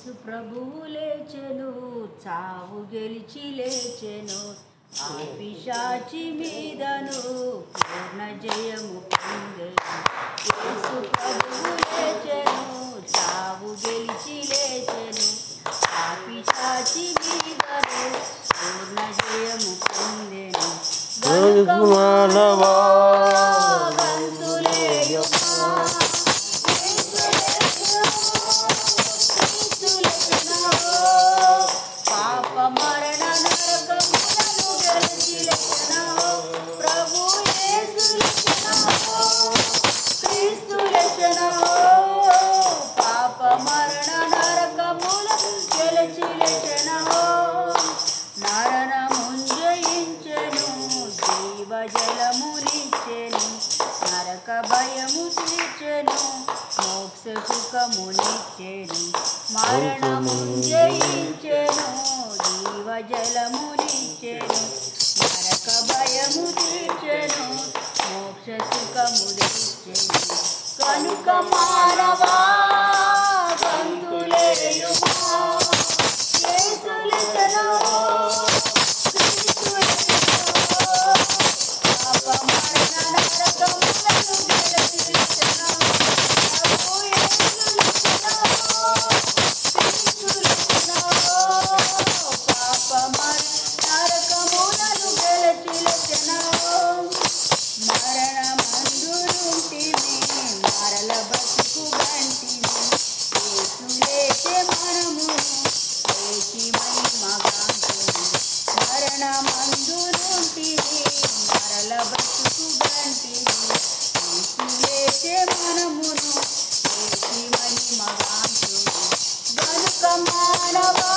యేసు ప్రభువు లేచెను, చావు గెలిచి లేచెను, ఆ పిశాచి మీదను పూర్ణ జయము పొందెను. యేసు ప్రభువు లేచెను, చావు గెలిచి లేచెను, ఆ పిశాచి మీదను పూర్ణ జయము పొందెను. గనుక మానవా గంతులేయుమా, పాప మరణ నరకములను గెలిచి లేచెను. ప్రభు యేసు లేచెను, క్రీస్తు లేచెను, పాప మరణ నరకములను గెలిచి లేచెను. మరణమును జయించెను, జీవజలమునిచ్చెను, నరక భయము తీర్చెను, మోక్ష సుఖమునిచ్చెను. మరణమును జయించెను, జీవజలమునిచ్చెను, నరక భయము తీర్చెను, మోక్ష సుఖమునిచ్చెను. కనుక మానవా గంతులేయుమా, యేసు లేచెను, క్రీస్తు లేచెను, పాప మరణ నరకములను గెలిచి లేచెను. ప్రభు యేసు లేచెను, క్రీస్తు లేచెను, పాప మరణ నరకములను గెలిచి లేచెను. మరణమందునుంటిమి, మరల బ్రతుకు గంటిమి, యేసు లేచె మనమును లేచి మహిమగాంచెను. మరణమందునుంటిమి, మరల బ్రతుకు గంటిమి, యేసు లేచె మనమును లేచి మహిమగాంచెను. గనుక మానవా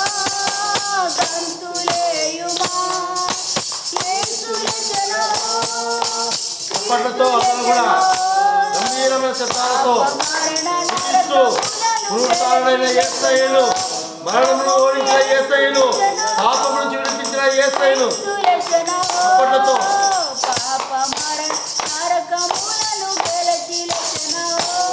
గంతులేయుమా, యేసు లేచెను, చప్పట్లతో అందరూ కూడా గంభీరమైన శబ్దాలతో స్తుతిస్తూ పునరుత్థానుడైన యేసయ్యను, మరణమును ఓడించిన యేసయ్యను, పాపము నుంచి విడిపించిన యేసయ్యను చప్పట్లతో పాప మరణ నరకములను గెలిచి లేచెను.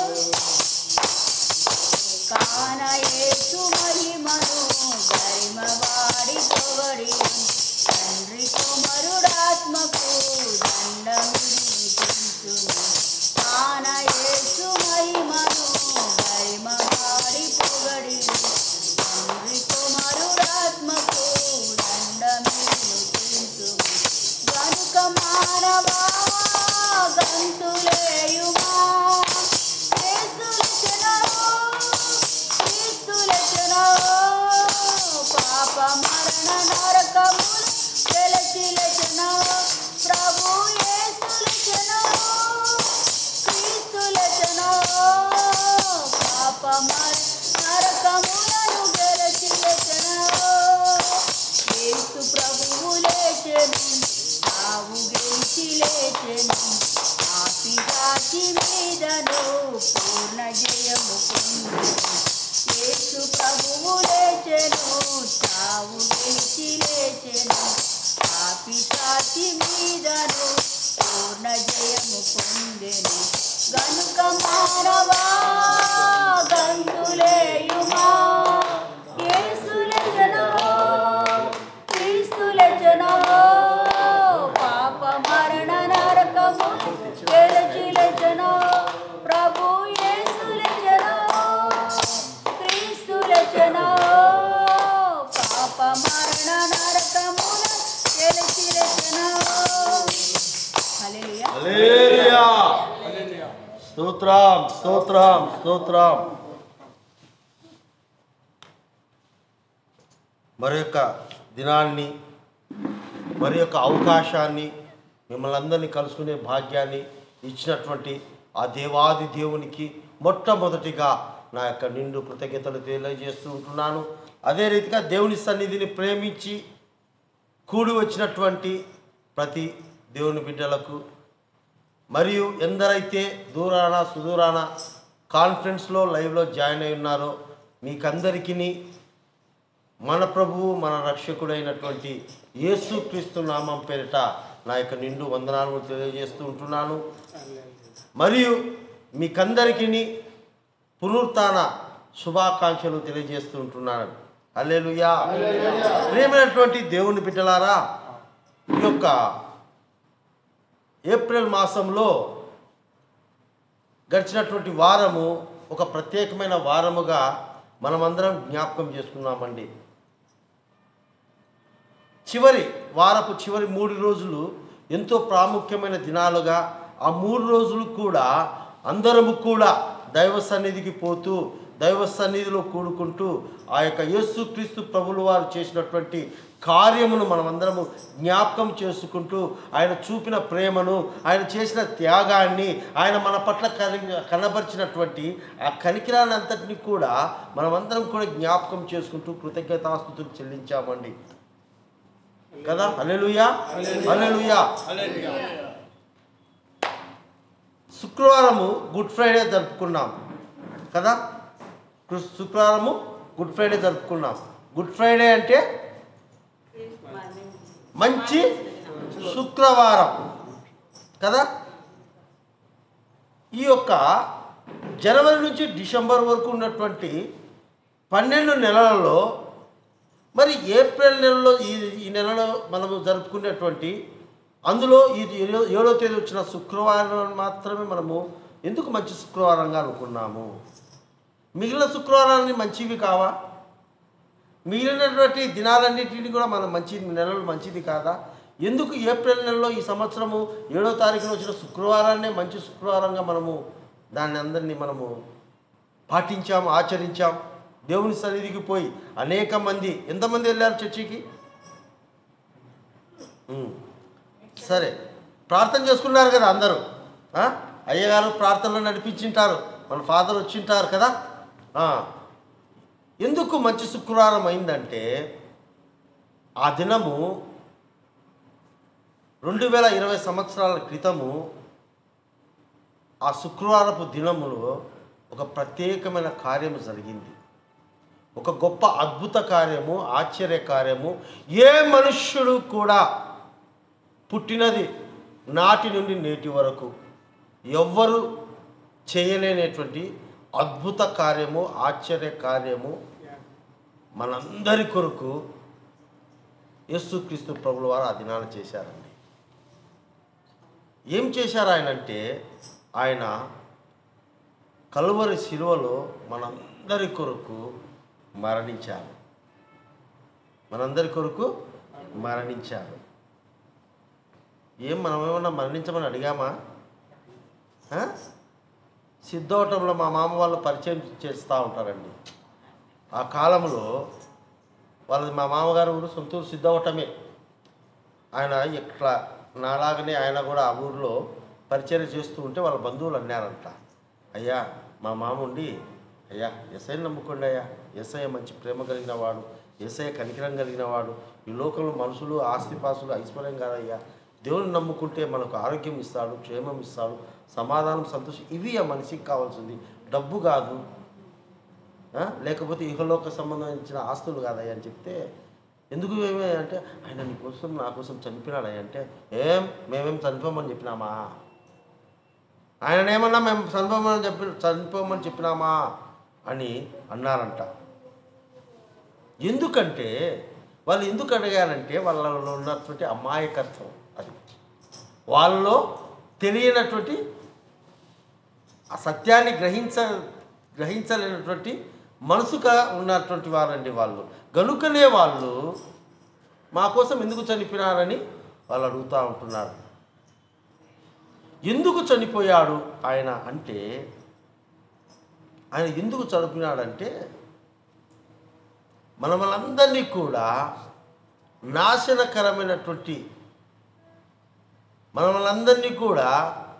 కాన యేసు మహిమను గరిమవాడి పొగడిను, తండ్రి కుమారుడాత్మకు దండమిడుచును. కాన యేసు మహిమను గరిమవాడి పొగడిను, తండ్రి కుమారుడాత్మకు దండమిడుచును. గనుక మానవా గంతులేయుమా, యేసు లేచెను, క్రీస్తు లేచెను, పాప మరణ నరకములను గెలిచి లేచెను. ప్రభు యేసు లేచెను, క్రీస్తు లేచెను, పాప మరణ నరకములను గెలిచి లేచెను. యేసు ప్రభువు లేచెను, చావు గెలిచి లేచెను, ఆ పిశాచి మీదను పూర్ణ జయము పొందెను. యేసు ప్రభువు లేచెను, చావు గెలిచి లేచెను, ఆ పిశాచి మీదను పూర్ణ జయము పొందెను. గనుక మానవా గంతులేయుమా, యేసు లేచెను, క్రీస్తు లేచెను, పాప మరణ నరకములను గెలిచి లేచెను. ప్రభు యేసు లేచెను, క్రీస్తు లేచెను, పాప మరణ నరకములను గెలిచి లేచెను. హల్లెలూయా, హల్లెలూయా, స్తోత్రం స్తోత్రం స్తోత్రం. మరి యొక్క దినాన్ని, మరి యొక్క అవకాశాన్ని, మిమ్మల్ని అందరినీ కలుసుకునే భాగ్యాన్ని ఇచ్చినటువంటి ఆ దేవాది దేవునికి మొట్టమొదటిగా నా యొక్క నిండు కృతజ్ఞతలు తెలియజేస్తూ ఉంటున్నాను. అదే రీతిగా దేవుని సన్నిధిని ప్రేమించి కూడి వచ్చినటువంటి ప్రతి దేవుని బిడ్డలకు, మరియు ఎందరైతే దూరాన సుదూరాన కాన్ఫరెన్స్లో లైవ్లో జాయిన్ అయి ఉన్నారో మీకందరికీ మన ప్రభువు మన రక్షకుడైనటువంటి యేసుక్రీస్తు నామం పేరిట నా యొక్క నిండు వందనాలను తెలియజేస్తూ ఉంటున్నాను. మరియు మీకందరికీ పునరుత్థాన శుభాకాంక్షలు తెలియజేస్తూ ఉంటున్నాను. హల్లెలూయా. ప్రియమైనటువంటి దేవుని బిడ్డలారా, ఈ యొక్క ఏప్రిల్ మాసంలో గడిచినటువంటి వారము ఒక ప్రత్యేకమైన వారముగా మనమందరం జ్ఞాపకం చేసుకున్నామండి. వారపు చివరి 3 రోజులు ఎంతో ప్రాముఖ్యమైన దినాలుగా, ఆ 3 రోజులు కూడా అందరము కూడా దైవ సన్నిధికి పోతూ, దైవ సన్నిధిలో కూడుకుంటూ ఆ యొక్క యేసుక్రీస్తు ప్రభులు వారు చేసినటువంటి కార్యమును మనమందరము జ్ఞాపకం చేసుకుంటూ, ఆయన చూపిన ప్రేమను, ఆయన చేసిన త్యాగాన్ని, ఆయన మన పట్ల కనబరిచినటువంటి ఆ కనికిరాన్ని అంతటిని కూడా మనమందరం కూడా జ్ఞాపకం చేసుకుంటూ కృతజ్ఞతాస్తుతులు చెల్లించామండి కదా. హల్లెలూయా, హల్లెలూయా. శుక్రవారము గుడ్ ఫ్రైడే జరుపుకున్నాం కదా. శుక్రవారము గుడ్ ఫ్రైడే జరుపుకున్నాం. గుడ్ ఫ్రైడే అంటే మంచి శుక్రవారం కదా. ఈ యొక్క జనవరి నుంచి డిసెంబర్ వరకు ఉన్నటువంటి 12 నెలలలో మరి ఏప్రిల్ నెలలో ఈ నెలలో మనము జరుపుకునేటువంటి అందులో ఈ 7వ తేదీ వచ్చిన శుక్రవారం మాత్రమే మనము ఎందుకు మంచి శుక్రవారంగా అనుకున్నాము? మిగిలిన శుక్రవారాన్ని మంచివి కావా? మిగిలినటువంటి దినాలన్నింటినీ కూడా మన నెలలు మంచిది కాదా? ఎందుకు ఏప్రిల్ నెలలో ఈ సంవత్సరము 7వ తారీఖున వచ్చిన శుక్రవారాన్నే మంచి శుక్రవారంగా మనము దాన్ని అందరినీ మనము పాటించాం, ఆచరించాం. దేవుని సన్నిధికి పోయి అనేక మంది, ఎంతమంది వెళ్ళారు చర్చికి? సరే, ప్రార్థన చేసుకున్నారు కదా అందరూ. అయ్యగారు ప్రార్థనలో నడిపించింటారు, మన ఫాదర్ వచ్చింటారు కదా. ఎందుకు మంచి శుక్రవారం అయిందంటే ఆ దినము 2020 సంవత్సరాల క్రితము ఆ శుక్రవారపు దినములో ఒక ప్రత్యేకమైన కార్యము జరిగింది. ఒక గొప్ప అద్భుత కార్యము, ఆశ్చర్య కార్యము. ఏ మనుష్యుడు కూడా పుట్టినది నాటి నుండి నేటి వరకు ఎవ్వరు చేయలేనటువంటి అద్భుత కార్యము, ఆశ్చర్య కార్యము మనందరి కొరకు యేసుక్రీస్తు ప్రభుల వారు ఆ దినాన చేశారండి. ఏం చేశారు ఆయన అంటే, ఆయన కలువరి శిలువలో మనందరి కొరకు మరణించారు. మనందరి కొరకు మరణించారు. మనం ఏమన్నా మరణించమని అడిగామా? సిద్ధవటంలో మా మామ వాళ్ళు పరిచయం చేస్తూ ఉంటారండి. ఆ కాలంలో వాళ్ళది, మా మామగారు ఊరు సొంతూరు సిద్ధవటమే. ఆయన ఇట్లా నాలాగనే ఆయన కూడా ఆ ఊరిలో పరిచయం చేస్తూ ఉంటే వాళ్ళ బంధువులు అన్నారంట, అయ్యా మా మామ ఉండి, అయ్యా యేసయ్యను నమ్ముకోండి అయ్యా, యేసయ్య మంచి ప్రేమ కలిగిన వాడు, యేసయ్య కనికరం కలిగిన వాడు, ఈ లోకంలో మనుషులు ఆస్తిపాసులు ఐశ్వర్యం కాదయ్యా, దేవుని నమ్ముకుంటే మనకు ఆరోగ్యం ఇస్తాడు, క్షేమం ఇస్తాడు, సమాధానం, సంతోషం, ఇవి ఆ మనిషికి కావాల్సింది, డబ్బు కాదు, లేకపోతే ఇహలోక సంబంధించిన ఆస్తులు కాదయ్యా అని చెప్తే, ఎందుకు ఏమే అంటే, ఆయన నీకోసం నా కోసం చనిపోయినాడయ్యా అంటే, మేమేం చనిపోమని చెప్పినామా? ఆయననేమన్నా మేము చనిపోమని చెప్పినామా అని అన్నారంట. ఎందుకంటే వాళ్ళు ఎందుకు అడిగారంటే, వాళ్ళలో ఉన్నటువంటి అమాయకత్వం, అది వాళ్ళలో తెలియనటువంటి ఆ సత్యాన్ని గ్రహించలేనటువంటి మనసుగా ఉన్నటువంటి వారండి వాళ్ళు. గనుకనే వాళ్ళు మా కోసం ఎందుకు చనిపోయినారని వాళ్ళు అడుగుతూ ఉంటున్నారు. ఎందుకు చనిపోయాడు ఆయన అంటే, ఆయన ఎందుకు చనిపోయినాడంటే, మనలందరినీ కూడా నాశనకరమైనటువంటి, మనలందరినీ కూడా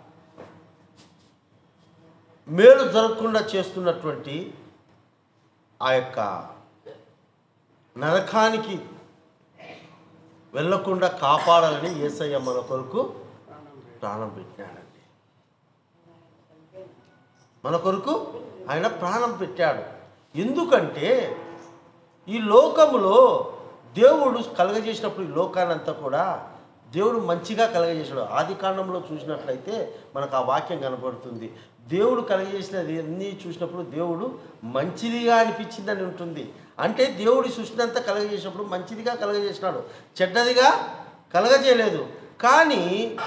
మేలు జరగకుండా చేస్తున్నటువంటి ఆ యొక్క నరకానికి వెళ్ళకుండా కాపాడాలని యేసయ్య మన కొరకు ప్రాణం పెట్టాడండి. మన కొరకు ఆయన ప్రాణం పెట్టాడు. ఎందుకంటే ఈ లోకములో దేవుడు కలగజేసినప్పుడు, ఈ లోకానంతా కూడా దేవుడు మంచిగా కలగజేసాడు. ఆది కాండంలో చూసినట్లయితే మనకు ఆ వాక్యం కనపడుతుంది. దేవుడు కలగజేసినది అన్నీ చూసినప్పుడు దేవుడు మంచిదిగా అనిపించిందని ఉంటుంది. అంటే దేవుడి సృష్టిని అంతా కలగజేసినప్పుడు మంచిదిగా కలగజేసినాడు, చెడ్డదిగా కలగజేయలేదు. కానీ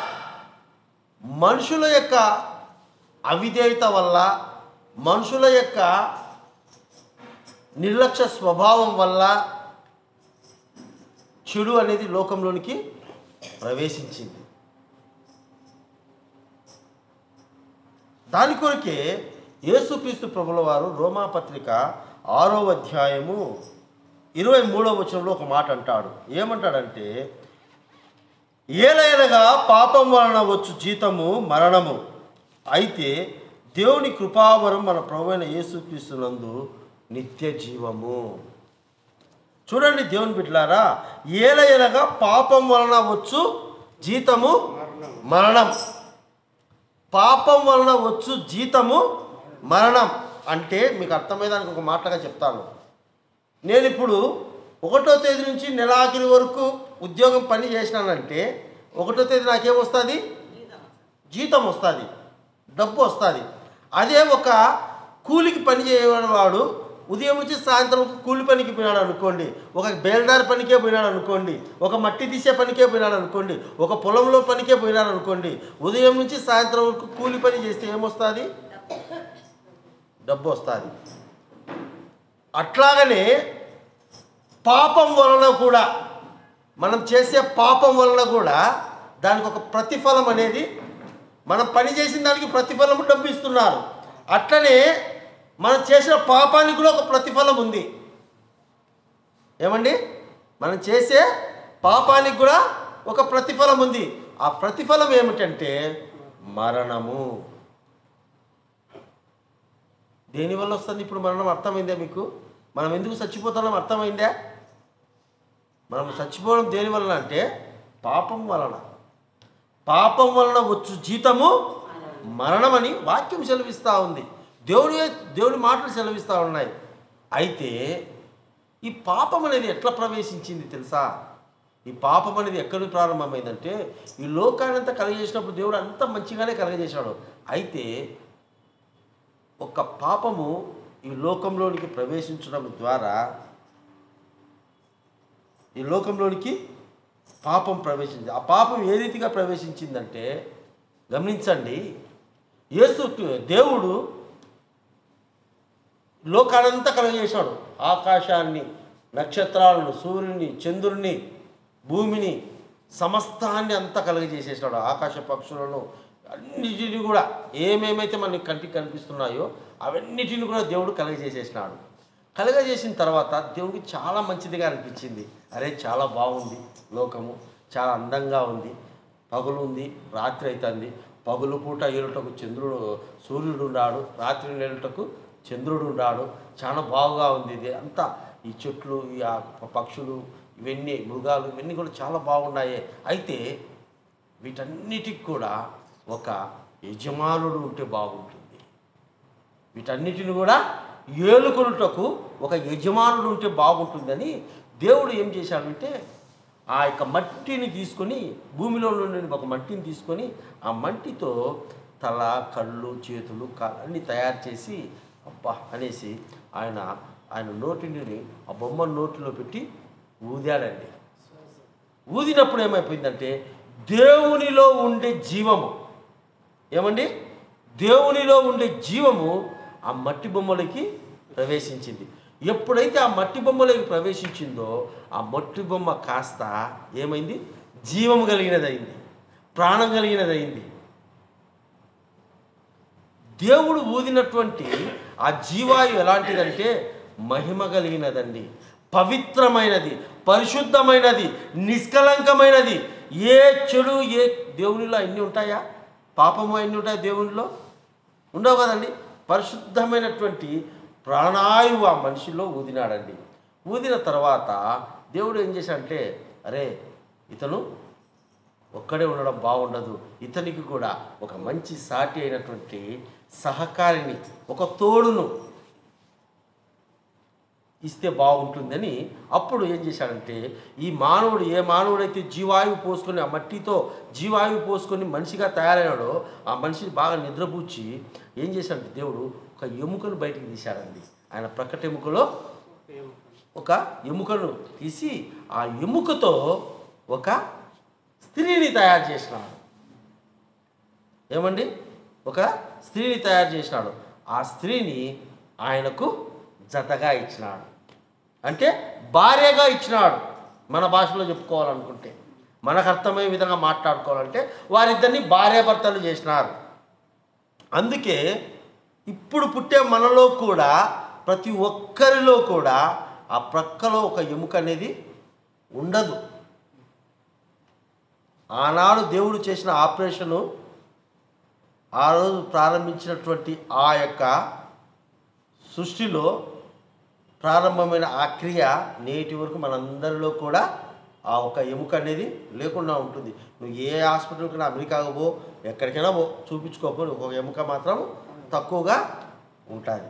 మనుషుల యొక్క అవిధేయత వల్ల, మనుషుల యొక్క నిర్లక్ష్య స్వభావం వల్ల చెడు అనేది లోకంలోనికి ప్రవేశించింది. దాని కొరకే యేసుక్రీస్తు ప్రభుల వారు రోమాపత్రిక 6వ అధ్యాయము 23వ వచనంలో ఒక మాట అంటాడు. ఏమంటాడంటే, ఏలయనగా పాపం వలన వచ్చు జీతము మరణము, అయితే దేవుని కృపావరం మన ప్రభువైన యేసుక్రీస్తునందు నిత్య జీవము. చూడండి దేవుని బిడ్డలారా, ఏలయనగా పాపం వలన వచ్చు జీతము మరణం. పాపం వలన వచ్చు జీతము మరణం అంటే మీకు అర్థమయ్యేదానికి ఒక మాటగా చెప్తాను. నేను ఇప్పుడు 1వ తేదీ నుంచి నెలాఖరి వరకు ఉద్యోగం పని చేసినానంటే 1వ తేదీ నాకేమొస్తుంది? జీతం వస్తుంది, డబ్బు వస్తుంది. అదే ఒక కూలికి పని చేయవాడు ఉదయం నుంచి సాయంత్రం కూలి పనికి పోయినాడు అనుకోండి, ఒక బేల్దారి పనికే పోయినాడు అనుకోండి, ఒక మట్టి తీసే పనికే పోయినాడు అనుకోండి, ఒక పొలంలో పనికే పోయినాడు అనుకోండి, ఉదయం నుంచి సాయంత్రం వరకు కూలి పని చేస్తే ఏమొస్తుంది? డబ్బు వస్తుంది. అట్లాగనే పాపం వలన కూడా, మనం చేసే పాపం వలన కూడా దానికి ఒక ప్రతిఫలం అనేది, మనం పని చేసిన దానికి ప్రతిఫలం డబ్బు ఇస్తున్నారు. అట్లనే మనం చేసిన పాపానికి కూడా ఒక ప్రతిఫలం ఉంది. ఏమండి? మనం చేసే పాపానికి కూడా ఒక ప్రతిఫలం ఉంది. ఆ ప్రతిఫలం ఏమిటంటే మరణము. దేనివల్ల వస్తుంది ఇప్పుడు మరణం? అర్థమైందా మీకు? మనం ఎందుకు చచ్చిపోతున్నాం అర్థమైందా? మనం చచ్చిపోవడం దేనివలన అంటే పాపం వలన. పాపం వలన వచ్చు జీతము మరణం అని వాక్యం సెలవిస్తూ ఉంది. దేవుని మాటలు సెలవిస్తూ ఉన్నాయి. అయితే ఈ పాపం అనేది ఎట్లా ప్రవేశించింది తెలుసా? ఈ పాపం అనేది ఎక్కడి ప్రారంభమైందంటే, ఈ లోకాన్ని అంతా కలగజేసినప్పుడు దేవుడు అంతా మంచిగానే కలగజేశాడు. అయితే ఒక పాపము ఈ లోకంలోనికి ప్రవేశించడం ద్వారా, ఈ లోకంలోనికి పాపం ప్రవేశించింది. ఆ పాపం ఏ రీతిగా ప్రవేశించిందంటే, గమనించండి, దేవుడు లోకానంతా కలగజేశాడు. ఆకాశాన్ని, నక్షత్రాలను, సూర్యుని, చంద్రుని, భూమిని, సమస్తాన్ని అంతా కలగజేసేసాడు. ఆకాశ పక్షులను అన్నిటిని కూడా, ఏమేమైతే మనకి కంటికి కనిపిస్తున్నాయో అవన్నిటిని కూడా దేవుడు కలగజేసేసినాడు. కలగజేసిన తర్వాత దేవుడికి చాలా మంచిదిగా అనిపించింది. అరే చాలా బాగుంది, లోకము చాలా అందంగా ఉంది, పగులు ఉంది, రాత్రి అవుతుంది. పగులు పూట ఏలుటకు సూర్యుడు ఉన్నాడు, రాత్రి ఏలుటకు చంద్రుడు ఉన్నాడు. చాలా బాగుగా ఉంది. ఇది అంతా ఈ చెట్లు, ఈ పక్షులు, ఇవన్నీ మృగాలు, ఇవన్నీ కూడా చాలా బాగున్నాయి. అయితే వీటన్నిటికి కూడా ఒక యజమానుడు ఉంటే బాగుంటుంది. వీటన్నిటిని కూడా ఏలుకొనుటకు ఒక యజమానుడు ఉంటే బాగుంటుందని దేవుడు ఏం చేశాడంటే, ఆ యొక్క మట్టిని తీసుకొని, భూమిలో నుండి ఒక మట్టిని తీసుకొని, ఆ మట్టితో తల, కళ్ళు, చేతులు, అన్నీ తయారు చేసి అబ్బా అనేసి ఆయన నోటిని ఆ బొమ్మ నోటిలో పెట్టి ఊదాడండి. ఊదినప్పుడు ఏమైపోయిందంటే దేవునిలో ఉండే జీవము, ఏమండి, దేవునిలో ఉండే జీవము ఆ మట్టి బొమ్మలకి ప్రవేశించింది. ఎప్పుడైతే ఆ మట్టి బొమ్మలోకి ప్రవేశించిందో ఆ మట్టి బొమ్మ కాస్త ఏమైంది? జీవం కలిగినదైంది, ప్రాణం కలిగినదైంది. దేవుడు ఊదినటువంటి ఆ జీవాయు ఎలాంటిదంటే మహిమ కలిగినదండి, పవిత్రమైనది, పరిశుద్ధమైనది, నిష్కలంకమైనది. ఏ చెడు దేవునిలో అన్నీ ఉంటాయా? పాపము అన్నీ ఉంటాయా దేవునిలో? ఉండవు కదండి. పరిశుద్ధమైనటువంటి ప్రాణాయువు ఆ మనిషిలో ఊదినాడండి. ఊదిన తర్వాత దేవుడు ఏం చేశాడంటే, అరే ఇతను ఒక్కడే ఉండడం బాగుండదు, ఇతనికి కూడా ఒక మంచి సాటి అయినటువంటి సహకారిని, ఒక తోడును ఇస్తే బాగుంటుందని అప్పుడు ఏం చేశాడంటే, ఈ మానవుడు ఏ మానవుడైతే జీవాయువు పోసుకొని ఆ మట్టితో జీవాయువు పోసుకొని మనిషిగా తయారైనాడో ఆ మనిషిని బాగా నిద్రపుచ్చి ఏం చేశాడంటే దేవుడు ఒక ఎముకను బయటికి తీశాడండి. ఆయన ప్రక్కట ఎముకలో ఒక ఎముకను తీసి ఆ ఎముకతో ఒక స్త్రీని తయారు చేసినాడు. ఏమండి, ఒక స్త్రీని తయారు చేసినాడు. ఆ స్త్రీని ఆయనకు జతగా ఇచ్చినాడు, అంటే భార్యగా ఇచ్చినాడు. మన భాషలో చెప్పుకోవాలనుకుంటే, మనకు అర్థమయ్యే విధంగా మాట్లాడుకోవాలంటే వారిద్దరిని భార్యాభర్తలు చేసినారు. అందుకే ఇప్పుడు పుట్టే మనలో కూడా ప్రతి ఒక్కరిలో కూడా ఆ ప్రక్కలో ఒక ఎముక అనేది ఉండదు. ఆనాడు దేవుడు చేసిన ఆపరేషను, ఆ రోజు ప్రారంభించినటువంటి ఆ యొక్క సృష్టిలో ప్రారంభమైన ఆ క్రియ నేటి వరకు మనందరిలో కూడా ఆ ఒక ఎముక అనేది లేకుండా ఉంటుంది. నువ్వు ఏ హాస్పిటల్కైనా, అమెరికాకు పో, ఎక్కడికైనా పో, చూపించుకోపో, ఒక ఎముక మాత్రం తక్కువగా ఉంటుంది.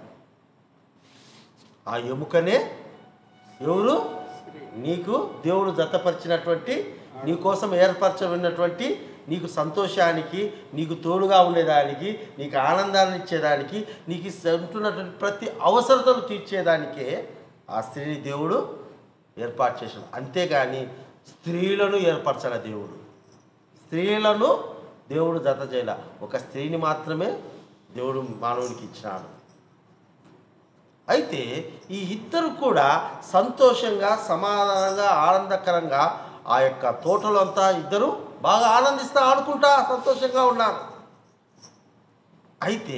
ఆ ఎముకనే ఎవరు? నీకు దేవుడు జతపరిచినటువంటి, నీ కోసం ఏర్పరచబడినటువంటి, నీకు సంతోషానికి, నీకు తోడుగా ఉండేదానికి, నీకు ఆనందాన్ని ఇచ్చేదానికి, నీకు ఉంటున్నటువంటి ప్రతి అవసరతలు తీర్చేదానికే ఆ స్త్రీని దేవుడు ఏర్పాటు చేశాడు. అంతేగాని స్త్రీలను ఏర్పరచాల దేవుడు. స్త్రీలను దేవుడు జత చేయాల. ఒక స్త్రీని మాత్రమే దేవుడు మానవుడికి ఇచ్చినాడు. అయితే ఈ ఇద్దరు కూడా సంతోషంగా, సమాధానంగా, ఆనందకరంగా ఆ యొక్క తోటలో అంతా ఇద్దరు బాగా ఆనందిస్తూ, ఆడుకుంటా సంతోషంగా ఉన్నారు. అయితే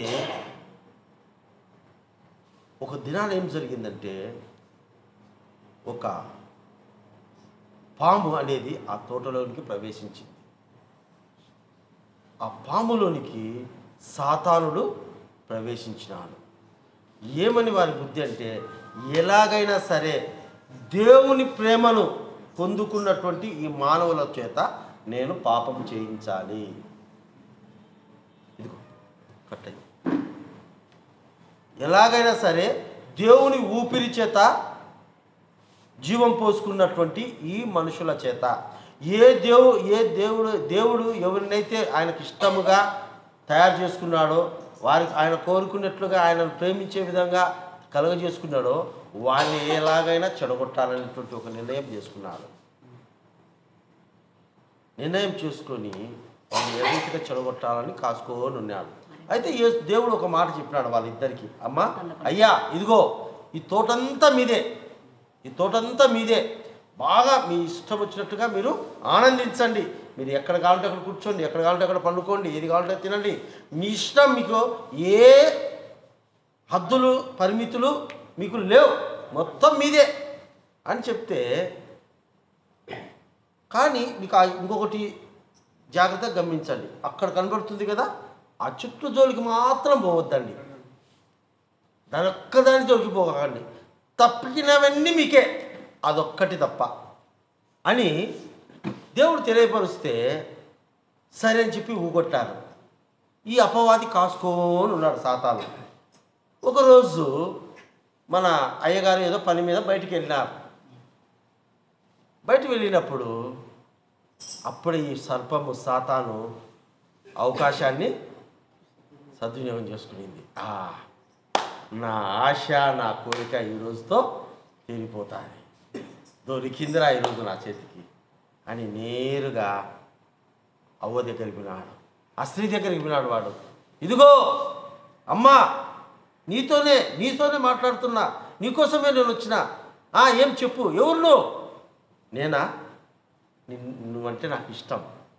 ఒక దినాన ఏం జరిగిందంటే, ఒక పాము అనేది ఆ తోటలోనికి ప్రవేశించింది. ఆ పాములోనికి సాతానుడు ప్రవేశించినాడు. ఏమని వారి బుద్ధి అంటే, ఎలాగైనా సరే దేవుని ప్రేమను పొందుకున్నటువంటి ఈ మానవుల చేత నేను పాపం చేయించాలి. ఇదిగో కట్టయి. ఎలాగైనా సరే దేవుని ఊపిరి చేత జీవం పోసుకున్నటువంటి ఈ మనుషుల చేత దేవుడు ఎవరినైతే ఆయనకు ఇష్టముగా తయారు చేసుకున్నాడో, వారికి ఆయన కోరుకున్నట్లుగా ఆయనను ప్రేమించే విధంగా కలుగజేసుకున్నాడో, వారిని ఎలాగైనా చెడగొట్టాలనేటువంటి ఒక నిర్ణయం చేసుకున్నాడు. నిర్ణయం చేసుకొని వాళ్ళని ఏ రీతిగా చెడగొట్టాలని కాసుకోని ఉన్నాడు. అయితే దేవుడు ఒక మాట చెప్పినాడు వాళ్ళిద్దరికీ, అమ్మ, అయ్యా, ఇదిగో ఈ తోటంతా మీదే, ఈ తోటంతా మీదే, బాగా మీ ఇష్టం వచ్చినట్టుగా మీరు ఆనందించండి. మీరు ఎక్కడ కావాలంటే అక్కడ కూర్చోండి, ఎక్కడ కావాలంటే అక్కడ పండుకోండి, ఏది కావాలంటే తినండి, మీ ఇష్టం. మీకు ఏ హద్దులు, పరిమితులు మీకు లేవు, మొత్తం మీదే అని చెప్తే, కానీ మీకు ఇంకొకటి జాగ్రత్తగా గమనించండి. అక్కడ కనబడుతుంది కదా, ఆ చుట్టూ జోలికి మాత్రం పోవద్దండి. దాని ఒక్కదాని జోలికి పోకండి. తప్పినవన్నీ మీకే, అదొక్కటి తప్ప అని దేవుడు తెలియపరుస్తే సరే అని చెప్పి ఊగొట్టారు. ఈ అపవాది కాసుకోని ఉన్నాడు సాతాను. ఒకరోజు మన అయ్యగారు ఏదో పని మీద బయటికి వెళ్ళినారు. బయటికి వెళ్ళినప్పుడు అప్పుడే ఈ సర్పము, సాతాను అవకాశాన్ని సద్వినియోగం చేసుకునింది. నా ఆశ, నా కోరిక ఈ రోజుతో తీరిపోతాయి, దొరికిందిరా ఈరోజు నా చేతికి అని నేరుగా అవ్వ దగ్గరికి వినాడు, ఆ స్త్రీ దగ్గరికి వినాడు. వాడు, ఇదిగో అమ్మా, నీతోనే మాట్లాడుతున్నా, నీకోసమే నేను వచ్చిన. ఏం చెప్పు, ఎవరు నువ్వు? నేనా? నువ్వంటే నాకు ఇష్టం,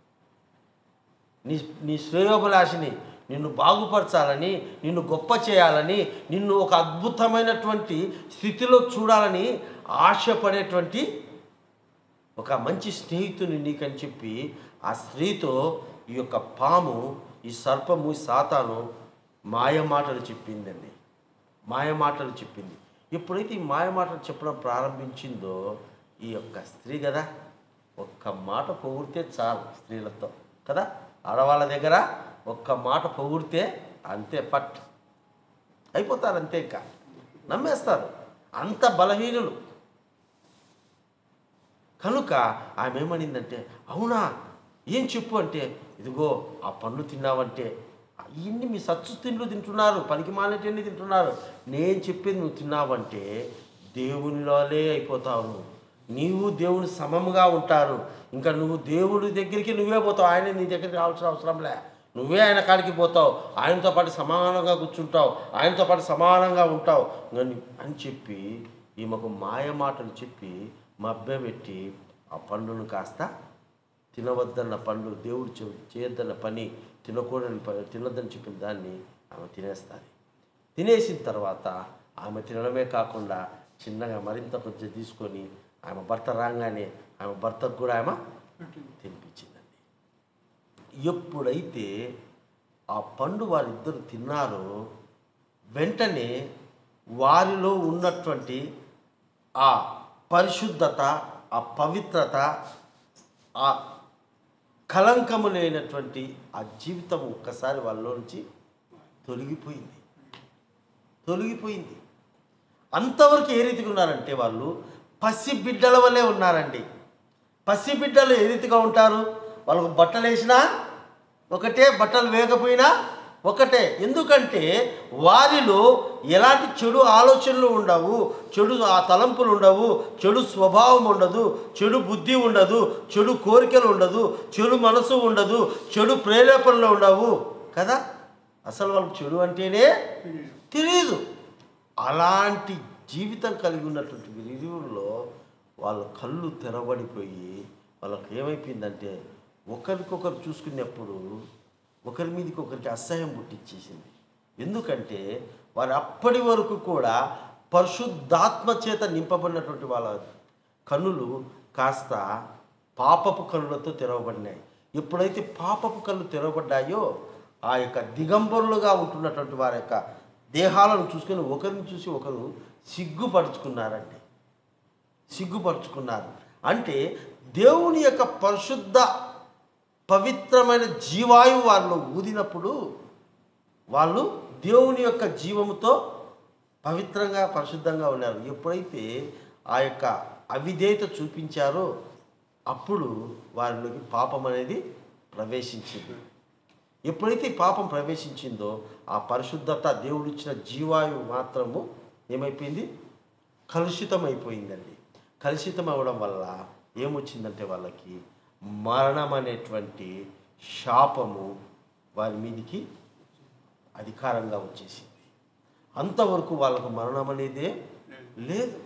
నీ శ్రేయోభిలాషిని, నిన్ను బాగుపరచాలని, నిన్ను గొప్ప చేయాలని, నిన్ను ఒక అద్భుతమైనటువంటి స్థితిలో చూడాలని ఆశపడేటువంటి ఒక మంచి స్నేహితుని నీకని చెప్పి ఆ స్త్రీతో ఈ యొక్క పాము, ఈ సర్పము, ఈ సాతాను మాయమాటలు చెప్పిందండి. మాయమాటలు చెప్పింది. ఎప్పుడైతే ఈ మాయమాటలు చెప్పడం ప్రారంభించిందో ఈ యొక్క స్త్రీ కదా, ఒక్క మాట పొగిడితే చాలు స్త్రీలతో కదా, ఆడవాళ్ళ దగ్గర ఒక్క మాట పొగిడితే అంతే, పట్ అయిపోతారు, అంతే, ఇంకా నమ్మేస్తారు. అంత బలహీనులు. కనుక ఆమె ఏమనిందంటే, అవునా ఏం చెప్పు అంటే, ఇదిగో ఆ పండ్లు తిన్నావంటే, ఇన్ని మీ సచ్చు తిండ్లు తింటున్నారు, పనికి మానేటన్ని తింటున్నారు, నేను చెప్పేది నువ్వు తిన్నావంటే దేవునిలోనే అయిపోతావు నువ్వు. నీవు దేవుని సమముగా ఉంటారు. ఇంకా నువ్వు దేవుడి దగ్గరికి నువ్వే పోతావు, ఆయన నీ దగ్గరికి రావాల్సిన అవసరంలే. నువ్వే ఆయన కాడికి పోతావు, ఆయనతో పాటు సమానంగా కూర్చుంటావు, ఆయనతో పాటు సమానంగా ఉంటావు అని చెప్పి ఈమెకు మాయ మాటలు చెప్పి మభ్యపెట్టి ఆ పండును కాస్త తినవద్దన్న పండు, దేవుడు చేయొద్దన్న పని, తినకూడని పని, తినొద్దని చెప్పిన దాన్ని ఆమె తినేస్తుంది. తినేసిన తర్వాత ఆమె తినడమే కాకుండా చిన్నగా మరింత కొంచెం తీసుకొని ఆమె భర్త రాగానే ఆమె భర్తకు కూడా ఆమె తినిపించిందండి. ఎప్పుడైతే ఆ పండు వారిద్దరు తిన్నారో వెంటనే వారిలో ఉన్నటువంటి ఆ పరిశుద్ధత, ఆ పవిత్రత, ఆ కలంకము లేనటువంటి ఆ జీవితం ఒక్కసారి వాళ్ళలో నుంచి తొలగిపోయింది. అంతవరకు ఏ రీతిగా ఉన్నారంటే వాళ్ళు పసిబిడ్డల వల్లే ఉన్నారండి. పసిబిడ్డలు ఏ రీతిగా ఉంటారు? వాళ్ళకు బట్టలు వేసినా ఒకటే, బట్టలు వేయకపోయినా ఒకటే. ఎందుకంటే వారిలో ఎలాంటి చెడు ఆలోచనలు ఉండవు, చెడు ఆ తలంపులు ఉండవు, చెడు స్వభావం ఉండదు, చెడు బుద్ధి ఉండదు, చెడు కోరికలు ఉండదు, చెడు మనసు ఉండదు, చెడు ప్రేరేపణలు ఉండవు కదా. అసలు వాళ్ళకి చెడు అంటేనే తెలియదు. అలాంటి జీవితం కలిగి ఉన్నటువంటి వీరుల్లో వాళ్ళ కళ్ళు తెరబడిపోయి వాళ్ళకి ఏమైపోయిందంటే ఒకరికొకరు చూసుకునేప్పుడు ఒకరి మీదకి ఒకరికి అసహ్యం పుట్టించేసింది. ఎందుకంటే వారు అప్పటి వరకు కూడా పరిశుద్ధాత్మ చేత నింపబడినటువంటి వాళ్ళ కన్నులు కాస్త పాపపు కన్నులతో తెరవబడినాయి. ఎప్పుడైతే పాపపు కళ్ళు తెరవబడ్డాయో ఆ యొక్క దిగంబరులుగా ఉంటున్నటువంటి వారి యొక్క దేహాలను చూసుకొని ఒకరిని చూసి ఒకరు సిగ్గుపరుచుకున్నారు. అంటే దేవుని యొక్క పరిశుద్ధ పవిత్రమైన జీవాయువు వారిలో ఊదినప్పుడు వాళ్ళు దేవుని యొక్క జీవముతో పవిత్రంగా పరిశుద్ధంగా ఉన్నారు. ఎప్పుడైతే ఆ యొక్క అవిధేయత చూపించారో అప్పుడు వారిలోకి పాపం అనేది ప్రవేశించింది. ఎప్పుడైతే పాపం ప్రవేశించిందో ఆ పరిశుద్ధత, దేవుడిచ్చిన జీవాయువు మాత్రము ఏమైపోయింది? కలుషితం అయిపోయిందండి. కలుషితం అవ్వడం వల్ల ఏమొచ్చిందంటే వాళ్ళకి మరణం అనేటువంటి శాపము వారి మీదికి అధికారంగా వచ్చేసింది. అంతవరకు వాళ్ళకు మరణం అనేదే లేదు.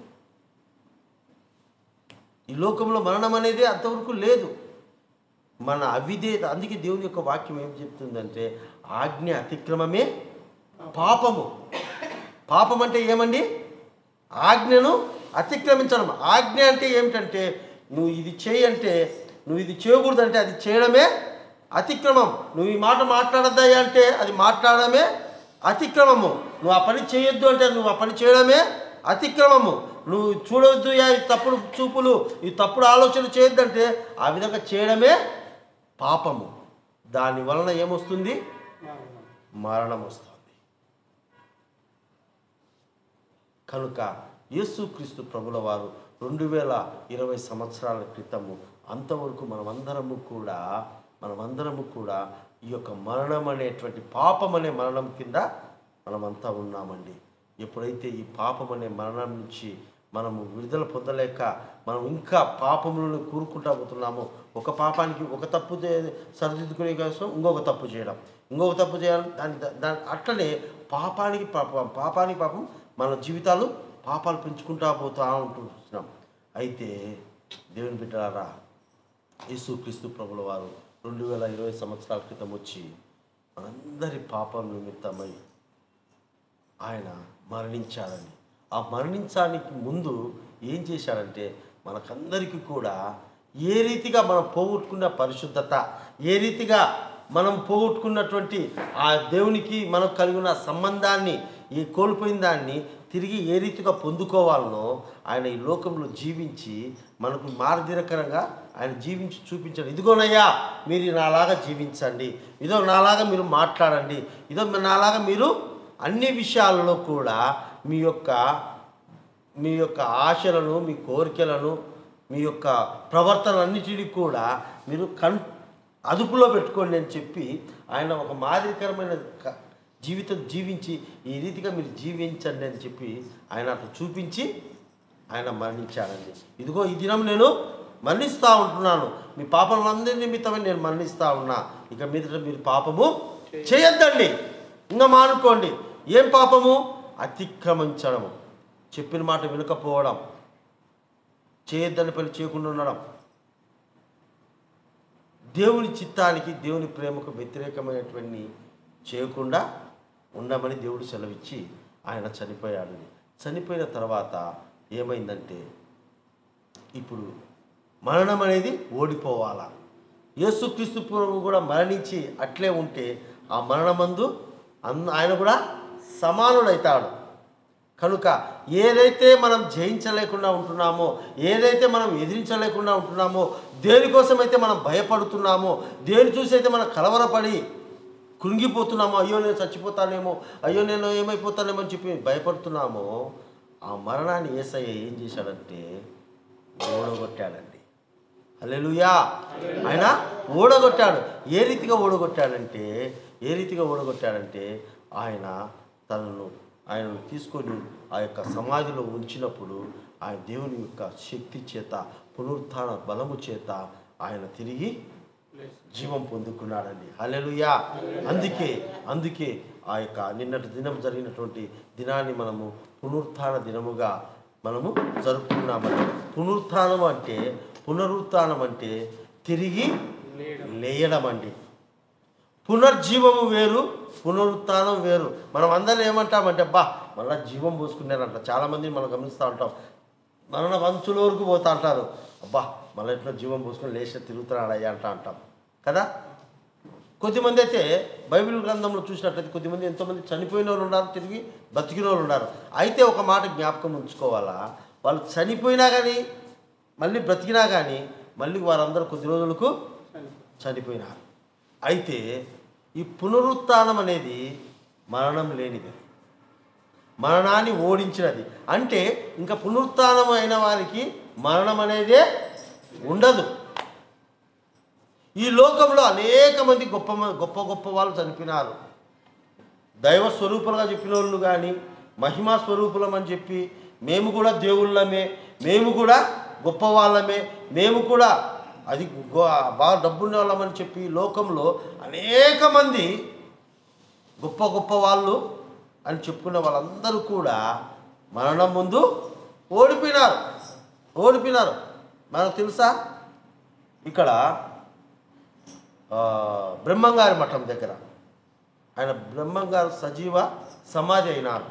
ఈ లోకంలో మరణం అనేది అంతవరకు లేదు. మన అవిధేయత, అందుకే దేవుని యొక్క వాక్యం ఏం చెప్తుందంటే ఆజ్ఞ అతిక్రమమే పాపము. పాపం అంటే ఏమండి? ఆజ్ఞను అతిక్రమించడం. ఆజ్ఞ అంటే ఏమిటంటే నువ్వు ఇది చేయి అంటే నువ్వు ఇది చేయకూడదంటే అది చేయడమే అతిక్రమం. నువ్వు ఈ మాట మాట్లాడద్దాయి అంటే అది మాట్లాడడమే అతిక్రమము. నువ్వు ఆ పని చేయొద్దు అంటే నువ్వు ఆ పని చేయడమే అతిక్రమము. నువ్వు చూడవద్దు ఈ తప్పుడు చూపులు, ఈ తప్పుడు ఆలోచన చేయొద్దంటే ఆ విధంగా చేయడమే పాపము. దాని వలన ఏమొస్తుంది? మరణం వస్తుంది. కనుక యేసుక్రీస్తు ప్రభుల వారు 2020 సంవత్సరాల క్రితము అంతవరకు మనమందరము కూడా ఈ యొక్క మరణం అనేటువంటి పాపం అనే మరణం కింద మనమంతా ఉన్నామండి. ఎప్పుడైతే ఈ పాపం అనే మరణం నుంచి మనము విడుదల పొందలేక మనం ఇంకా పాపములను కూరుకుంటా పోతున్నాము. ఒక పాపానికి ఒక తప్పు సరిదిద్దుకునే కోసం ఇంకొక తప్పు చేయడం, దాని అట్లనే పాపానికి పాపం మన జీవితాలు పాపాలు పెంచుకుంటా పోతూ ఉంటున్నాం. అయితే దేవుని బిడ్డలారా, యేసుక్రీస్తు ప్రభుల వారు 2020 సంవత్సరాల క్రితం వచ్చి మనందరి పాపం నిమిత్తమై ఆయన మరణించాడండి. ఆ మరణించడానికి ముందు ఏం చేశాడంటే మనకందరికీ కూడా ఏ రీతిగా మనం పోగొట్టుకున్న పరిశుద్ధత, ఏ రీతిగా మనం పోగొట్టుకున్నటువంటి ఆ దేవునికి మనకు కలిగిన సంబంధాన్ని, ఈ కోల్పోయిన దాన్ని తిరిగి ఏ రీతిగా పొందుకోవాలనో ఆయన ఈ లోకంలో జీవించి మనకు మార్గదర్శకరంగా ఆయన జీవించి చూపించాడు. ఇదిగోనయ్యా మీరు నాలాగా జీవించండి, ఇదో నాలాగా మీరు మాట్లాడండి, ఇదో నాలాగా మీరు అన్ని విషయాలలో కూడా మీ యొక్క మీ యొక్క ఆశలను, మీ కోరికలను, మీ యొక్క ప్రవర్తనన్నిటిని కూడా మీరు అదుపులో పెట్టుకోండి అని చెప్పి ఆయన ఒక మాదిరికరమైన జీవితం జీవించి ఈ రీతిగా మీరు జీవించండి అని చెప్పి ఆయన అట్లా చూపించి ఆయన మరణించాడండి. ఇదిగో ఈ దినం నేను మరణిస్తూ ఉంటున్నాను, మీ పాపములందరి నిమిత్తమై నేను మరణిస్తూ ఉన్నా, ఇక మీదట మీరు పాపము చేయొద్దండి, ఇంకా మానుకోండి. ఏం పాపము? అతిక్రమించడము, చెప్పిన మాట వినకపోవడం, చేయొద్దని పని చేయకుండా ఉండడం, దేవుని చిత్తానికి దేవుని ప్రేమకు వ్యతిరేకమైనటువంటి చేయకుండా ఉండమని దేవుడు సెలవిచ్చి ఆయన చనిపోయాడు. చనిపోయిన తర్వాత ఏమైందంటే ఇప్పుడు మరణం అనేది ఓడిపోవాలా. యేసుక్రీస్తు ప్రభువు కూడా మరణించి అట్లే ఉంటే ఆ మరణమందు ఆయన కూడా సమానుడైతాడు. కనుక ఏదైతే మనం జయించలేకుండా ఉంటున్నామో, ఏదైతే మనం ఎదిరించలేకుండా ఉంటున్నామో, దేనికోసమైతే మనం భయపడుతున్నామో, దేని చూసి అయితే మనం కలవరపడి కృంగిపోతున్నామో, అయ్యో నేను చచ్చిపోతానేమో, అయ్యో నేను ఏమైపోతానేమో అని చెప్పి భయపడుతున్నామో, ఆ మరణాన్ని యేసయ్య ఏం చేశాడంటే ఓడగొట్టాడండి. హల్లెలూయా. ఆయన ఓడగొట్టాడు. ఏ రీతిగా ఓడగొట్టాడంటే ఆయనను తీసుకొని ఆ యొక్క సమాధిలో ఉంచినప్పుడు ఆయన దేవుని యొక్క శక్తి చేత, పునరుత్థాన బలము చేత ఆయన తిరిగి జీవం పొందుకున్నాడండి. హల్లెలూయా. అందుకే ఆ యొక్క నిన్నటి దినం జరిగినటువంటి దినాన్ని మనము పునరుత్థాన దినముగా మనము జరుపుకున్నామండి. పునరుత్థానం అంటే తిరిగి లేయడం అండి. పునర్జీవము వేరు, పునరుత్థానం వేరు. మనం అందరం ఏమంటామంటే అబ్బా మళ్ళీ జీవం పోసుకున్నారంట. చాలామంది మనం గమనిస్తూ ఉంటాం, మరణ వంచుల వరకు పోతా అంటారు, అబ్బా మళ్ళీ ఎట్లా జీవం పోసుకొని లేచి తిరుగుతున్నాడు అయ్యా అంటాం కదా. కొద్దిమంది అయితే బైబిల్ గ్రంథంలో చూసినట్లయితే కొద్దిమంది ఎంతోమంది చనిపోయిన వాళ్ళు ఉన్నారు, తిరిగి బతికిన వాళ్ళు ఉన్నారు. అయితే ఒక మాట జ్ఞాపకం ఉంచుకోవాలా, వాళ్ళు చనిపోయినా కానీ మళ్ళీ బ్రతికినా కానీ మళ్ళీ వారందరూ కొద్ది రోజులకు చనిపోయినారు. అయితే ఈ పునరుత్థానం అనేది మరణం లేనిది, మరణాన్ని ఓడించినది. అంటే ఇంకా పునరుత్థానం అయిన వారికి మరణం అనేదే ఉండదు. ఈ లోకంలో అనేక మంది గొప్ప వాళ్ళు చనిపోయినారు. దైవ స్వరూపులుగా చెప్పిన వాళ్ళు కానీ, మహిమా స్వరూపులం అని చెప్పి మేము కూడా దేవుళ్ళమే, మేము కూడా గొప్ప వాళ్ళమే, మేము కూడా అది బాగా డబ్బున్న వాళ్ళమని చెప్పి లోకంలో అనేక మంది గొప్ప వాళ్ళు అని చెప్పుకున్న వాళ్ళందరూ కూడా మరణం ముందు ఓడిపోయినారు. మనకు తెలుసా, ఇక్కడ బ్రహ్మంగారి మఠం దగ్గర ఆయన బ్రహ్మంగారు సజీవ సమాధి అయినారు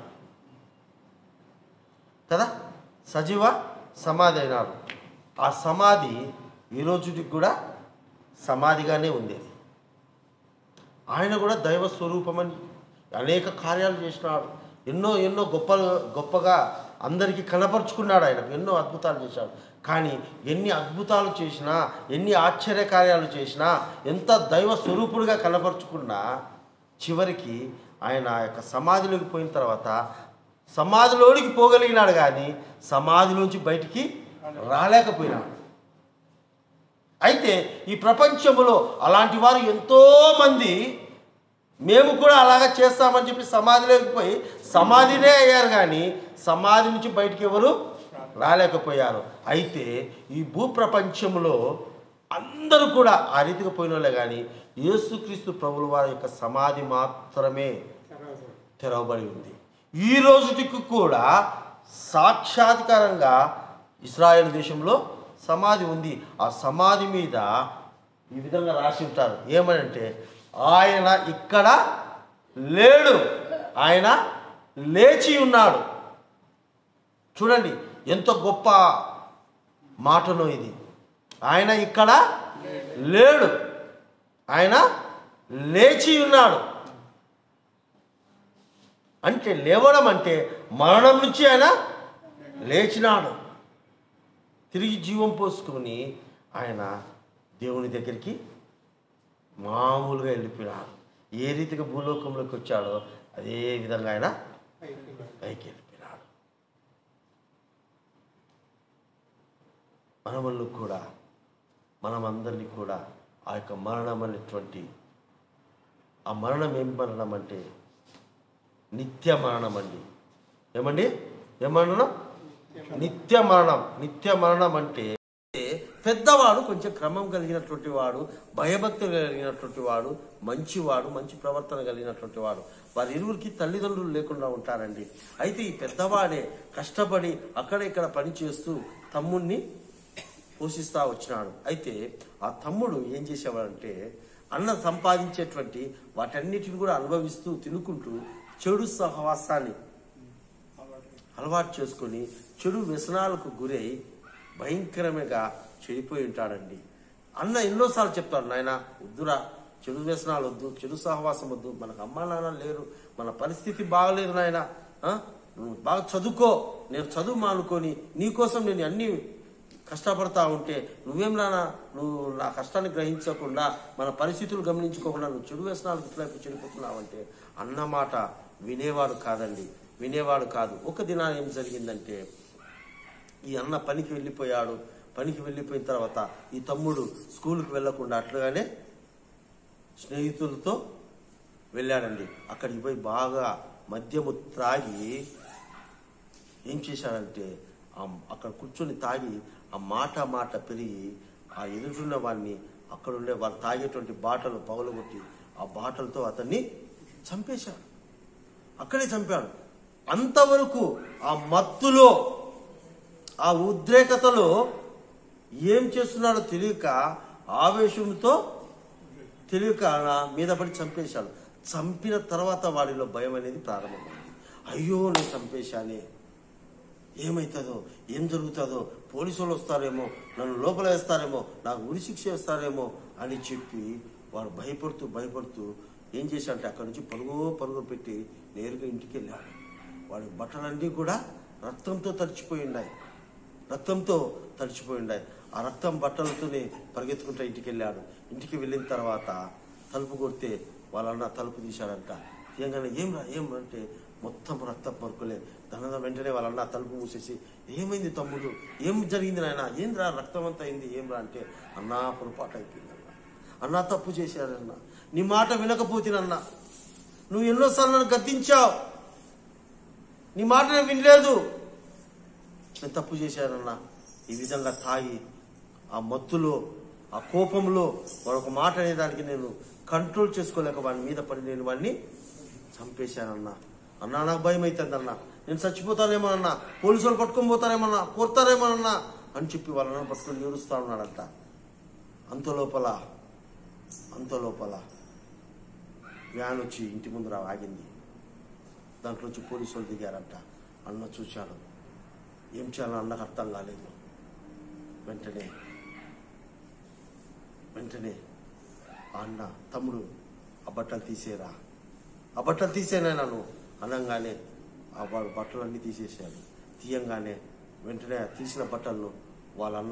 కదా, సజీవ సమాధి అయినారు. ఆ సమాధి ఈ రోజుకి కూడా సమాధిగానే ఉంది. ఆయన కూడా దైవ స్వరూపమని అనేక కార్యాలు చేసినాడు. ఎన్నో గొప్పగా అందరికీ కనపరుచుకున్నాడు. ఆయన ఎన్నో అద్భుతాలు చేశాడు. కానీ ఎన్ని అద్భుతాలు చేసినా, ఎన్ని ఆశ్చర్యకార్యాలు చేసినా, ఎంత దైవ స్వరూపుడుగా కనపరుచుకున్నా చివరికి ఆయన ఆ యొక్క సమాధిలోకి పోయిన తర్వాత సమాధిలోనికి పోగలిగినాడు కానీ సమాధిలోంచి బయటికి రాలేకపోయినాడు. అయితే ఈ ప్రపంచంలో అలాంటి వారు ఎంతోమంది మేము కూడా అలాగ చేస్తామని చెప్పి సమాధిలోకి పోయి సమాధినే అయ్యారు కానీ సమాధి నుంచి బయటికి ఎవరు రాలేకపోయారు. అయితే ఈ భూప్రపంచంలో అందరూ కూడా ఆ రీతిగా పోయిన వాళ్ళే కానీ యేసుక్రీస్తు ప్రభుల వారి యొక్క సమాధి మాత్రమే తెరవబడి ఉంది. ఈ రోజుకి కూడా సాక్షాత్కారంగా ఇశ్రాయేలు దేశంలో సమాధి ఉంది. ఆ సమాధి మీద ఈ విధంగా రాసి ఉంటారు, ఏమనంటే ఆయన ఇక్కడ లేడు, ఆయన లేచి ఉన్నాడు. చూడండి ఎంత గొప్ప మాటనో ఇది. ఆయన ఇక్కడ లేడు, ఆయన లేచి ఉన్నాడు. అంటే లేవడం అంటే మరణం నుంచి ఆయన లేచినాడు, తిరిగి జీవం పోసుకొని ఆయన దేవుని దగ్గరికి మామూలుగా వెళ్ళిపోయినాడు. ఏ రీతిగా భూలోకంలోకి వచ్చాడో అదే విధంగా ఆయన పైకి వెళ్ళిపోయినాడు. మనమల్ని కూడా మనమందరినీ కూడా ఆ యొక్క మరణం అనేటువంటి ఆ మరణం ఏం మరణం అంటే నిత్య మరణం అండి. ఏమండి? ఏం మరణం? నిత్య మరణం. నిత్య మరణం అంటే పెద్దవాడు కొంచెం క్రమం కలిగినటువంటి వాడు, భయభక్తి కలిగినటువంటి వాడు, మంచివాడు, మంచి ప్రవర్తన కలిగినటువంటి వాడు, వారి ఇరువురికి తల్లిదండ్రులు లేకుండా ఉంటారండి. అయితే ఈ పెద్దవాడే కష్టపడి అక్కడ ఇక్కడ పని చేస్తూ తమ్ముడిని పోషిస్తూ వచ్చినాడు. అయితే ఆ తమ్ముడు ఏం చేసేవాడంటే అన్న సంపాదించేటువంటి వాటన్నిటిని కూడా అనుభవిస్తూ తినుకుంటూ చెడు సహవాసాన్ని అలవాటు చేసుకొని చెడు వ్యసనాలకు గురై భయంకరంగా చెడిపోయి ఉంటాడండి. అన్న ఎన్నోసార్లు చెప్తాడు, నాయన వద్దురా, చెడు వ్యసనాలు వద్దు, చెడు సహవాసం వద్దు, మనకు అమ్మా నాన్న లేరు, మన పరిస్థితి బాగలేదు నాయన, నువ్వు బాగా చదువుకో, నేను చదువు మానుకొని నీకోసం నేను అన్ని కష్టపడతా ఉంటే నువ్వేం నాన్న, నువ్వు నా కష్టాన్ని గ్రహించకుండా మన పరిస్థితులు గమనించుకోకుండా నువ్వు చెడు వ్యసనాలకు ఇట్లయిపు చెడిపోతున్నావంటే అన్న మాట వినేవాడు కాదండి, వినేవాడు కాదు. ఒక దినాన్ని ఏం జరిగిందంటే ఈ అన్న పనికి వెళ్ళిపోయాడు. పనికి వెళ్ళిపోయిన తర్వాత ఈ తమ్ముడు స్కూల్కి వెళ్లకుండా అట్లుగానే స్నేహితులతో వెళ్ళాడండి. అక్కడికి పోయి బాగా మద్యము త్రాగి ఏం చేశాడంటే అక్కడ కూర్చొని తాగి ఆ మాట పెరిగి ఆ ఎదురున్న వాడిని అక్కడుండే వాళ్ళు తాగేటువంటి బాటలు పగలగొట్టి ఆ బాటలతో అతన్ని చంపేశాడు. అక్కడే చంపాడు. అంతవరకు ఆ మత్తులో ఆ ఉద్రేకతలో ఏం చేస్తున్నాడో తెలియక ఆవేశంతో తెలియక మీద పడి చంపేశాడు. చంపిన తర్వాత వాడిలో భయం అనేది ప్రారంభమైంది. అయ్యో నేను చంపేశానే, ఏమవుతుందో, ఏం జరుగుతుందో, పోలీసు వాళ్ళు వస్తారేమో, నన్ను లోపల వేస్తారేమో, నాకు ఉరి శిక్ష వేస్తారేమో అని చెప్పి వాడు భయపడుతూ ఏం చేశాడంటే అక్కడి నుంచి పరుగు పెట్టి నేరుగా ఇంటికి వెళ్ళాడు. వాడి బట్టలన్నీ కూడా రక్తంతో తడిచిపోయి ఉన్నాయి. ఆ రక్తం బట్టలతోనే పరిగెత్తుకుంటూ ఇంటికి వెళ్ళాడు. ఇంటికి వెళ్ళిన తర్వాత తలుపు కొడితే వాళ్ళన్న తలుపు తీశాడంట. తీయగానే ఏం అంటే మొత్తం రక్తం పరుకులే. దాని వెంటనే వాళ్ళన్న తలుపు మూసేసి, ఏమైంది తమ్ముడు, ఏం జరిగింది నాయన, ఏంద్రా రక్తం అంతా అయింది, ఏంరా అంటే, అన్నా పొరపాటు అయిపోయింది అన్నా, తప్పు చేశానన్నా, నీ మాట వినకపోతేనన్నా, నువ్వు ఎన్నోసార్లు నన్ను గద్దించావు, నీ మాట నేను వినలేదు, నేను తప్పు చేశానన్నా. ఈ విధంగా తాగి ఆ మత్తులో ఆ కోపంలో మరొక మాట అనేదానికి నేను కంట్రోల్ చేసుకోలేక వాడి మీద పడి నేను వాడిని చంపేశానన్నా. అన్నా నాకు భయం అవుతుందన్నా, నేను చచ్చిపోతానేమోనన్నా, పోలీసు వాళ్ళు పట్టుకొని పోతారేమన్నా, కొడతారేమోనన్నా అని చెప్పి వాళ్ళని పట్టుకొని ఏడుస్తా ఉన్నాడంట. అంత లోపల వ్యాన్ వచ్చి ఇంటి ముందు ఆగింది. దాంట్లోంచి పోలీసు వాళ్ళు దిగారంట. అన్న చూశాడు. ఏం చేయాలో అన్నకు అర్థం కాలేదు. వెంటనే ఆ అన్న, తమ్ముడు ఆ బట్టలు తీసేరా, ఆ బట్టలు తీసేనా నన్ను అనగానే ఆ వాడు బట్టలన్నీ తీసేసాడు. తీయంగానే వెంటనే తీసిన బట్టలను వాళ్ళన్న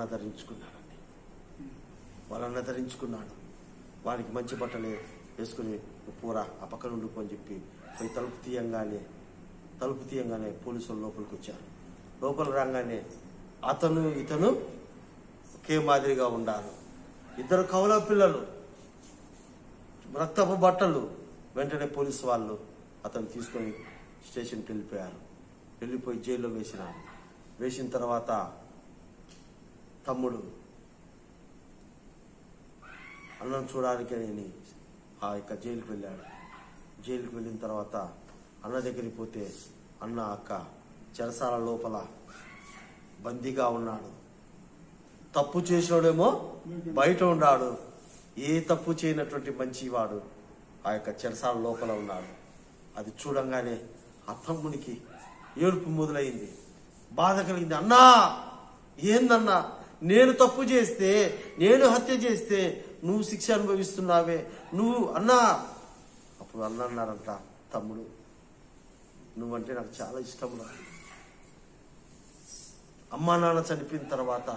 ధరించుకున్నాడు. వానికి మంచి బట్టలు వేసుకుని పోరా ఆ పక్కన ఉండుకో అని చెప్పి పోయి తలుపు తీయంగానే పోలీసులు లోపలికి వచ్చారు. లోపల రాగానే ఇతను ఒకే మాదిరిగా ఉండారు. ఇద్దరు కౌల పిల్లలు, రక్తపు బట్టలు. వెంటనే పోలీసు వాళ్ళు అతను తీసుకొని స్టేషన్కి వెళ్ళిపోయి జైల్లో వేసిన తర్వాత తమ్ముడు అన్నం చూడడానికి నేను ఆ యొక్క జైలుకి వెళ్ళాడు. జైలుకి వెళ్ళిన తర్వాత అన్న దగ్గరికి పోతే అన్న అక్క చెరసాల లోపల బందీగా ఉన్నాడు. తప్పు చేసినోడేమో బయట ఉన్నాడు. ఏ తప్పు చేయనటువంటి మంచివాడు ఆ యొక్క చెరసాల లోపల ఉన్నాడు. అది చూడంగానే ఆ తమ్మునికి ఏడుపు మొదలైంది, బాధ కలిగింది. అన్నా ఏందన్నా, నేను తప్పు చేస్తే, నేను హత్య చేస్తే నువ్వు శిక్ష అనుభవిస్తున్నావే, నువ్వు అన్నా. అప్పుడు అన్నారంట, తమ్ముడు నువ్వంటే నాకు చాలా ఇష్టం రా. అమ్మా నాన్న చనిపోయిన తర్వాత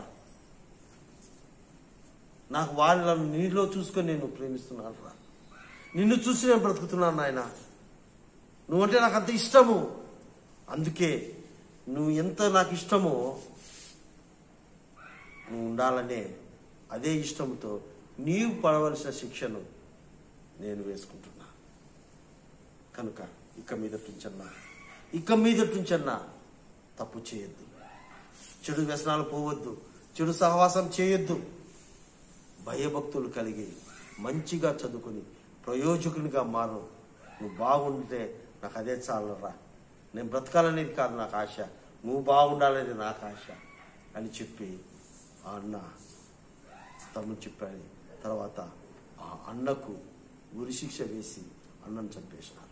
నాకు వాళ్ళను నీలో చూసుకొని నేను ప్రేమిస్తున్నాను రా. నిన్ను చూసి నేను బ్రతుకుతున్నాను నాయన. నువ్వంటే నాకు అంత ఇష్టము. అందుకే నువ్వు ఎంత నాకు ఇష్టమో నువ్వు ఉండాలనే అదే ఇష్టంతో నీవు పడవలసిన శిక్షను నేను వేసుకుంటున్నా. కనుక ఇక మీదటి నుంచన్నా తప్పు చేయొద్దు, చెడు వ్యసనాలు పోవద్దు, చెడు సహవాసం చేయొద్దు. భయభక్తులు కలిగి మంచిగా చదువుకొని ప్రయోజకునిగా మారు. నువ్వు బాగుంటే నాకు అదే చాలరా, నేను బ్రతకాలనేది కాదు నాకు ఆశ, నువ్వు బాగుండాలనేది నాకు ఆశ అని చెప్పి ఆ అన్న తమ్ముడు చెప్పాడు. తర్వాత ఆ అన్నకు ఉరిశిక్ష వేసి అన్నను చంపేశారు.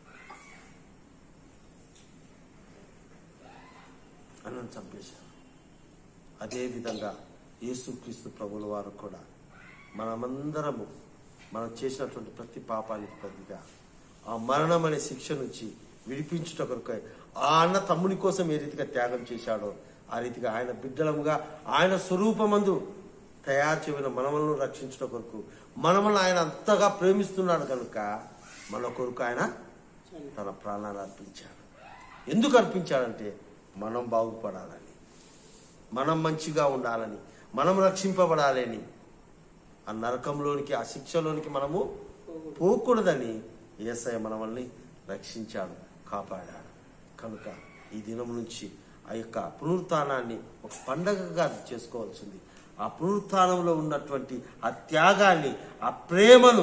అదేవిధంగా యేసుక్రీస్తు ప్రభుల వారు కూడా మనమందరము మనం చేసినటువంటి ప్రతి పాపానికి ప్రతిగా ఆ మరణం అనే శిక్ష నుంచి విడిపించుట కొరకై ఆ అన్న తమ్ముని కోసం ఏ రీతిగా త్యాగం చేశాడో ఆ రీతిగా ఆయన బిడ్డలముగా ఆయన స్వరూపమందు తయారు చేయబడిన మనమలను రక్షించుట కొరకు మనమల్ని ఆయన అంతగా ప్రేమిస్తున్నాడు కనుక మన కొరకు ఆయన తన ప్రాణాన్ని అర్పించాడు. ఎందుకు అర్పించాడంటే మనం బాగుపడాలని, మనం మంచిగా ఉండాలని, మనం రక్షింపబడాలని, ఆ నరకంలోనికి ఆ శిక్షలోనికి మనము పోకూడదని యేసయ్య మనల్ని రక్షించాడు, కాపాడాడు. కనుక ఈ దినం నుంచి ఆ యొక్క పునరుత్థానాన్ని ఒక పండగగా చేసుకోవాల్సింది. ఆ పునరుత్థానంలో ఉన్నటువంటి ఆ త్యాగాన్ని, ఆ ప్రేమను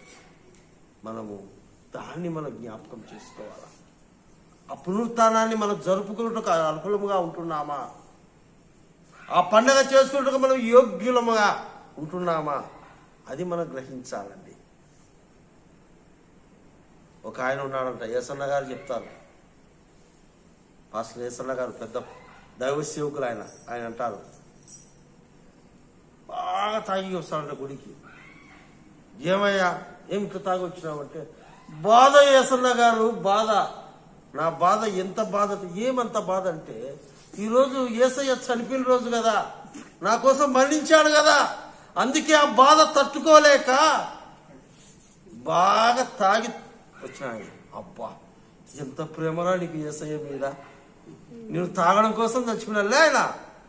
దాన్ని మనం జ్ఞాపకం చేసుకోవాలి. ఆ పునరుత్థానాన్ని మనం జరుపుకున్నట్టుకు అనుకూలముగా ఉంటున్నామా? ఆ పండగ చేసుకున్నట్టుగా మనం యోగ్యులముగా ఉంటున్నామా? అది మనం గ్రహించాలండి. ఒక ఆయన ఉన్నాడంట, యేసన్న గారు చెప్తారు, పాస్టర్ యేసన్న గారు పెద్ద దైవ సేవకులు ఆయన అంటారు, బాగా తాగి వస్తాడంట గుడికి. ఏమయ్యా ఏం ఇట్లా తాగి వచ్చినావంటే, బాధ యేసన్న గారు, బాధ, నా బాధ ఎంత బాధ, ఏమంత బాధ అంటే ఈరోజు యేసయ్య చనిపోయిన రోజు కదా, నా కోసం మరణించాడు కదా, అందుకే ఆ బాధ తట్టుకోలేక బాగా తాగి వచ్చినాయి. అబ్బా ఎంత ప్రేమరా నీకు యేసయ్య మీద, నేను తాగడం కోసం చచ్చిపోయినా ఆయన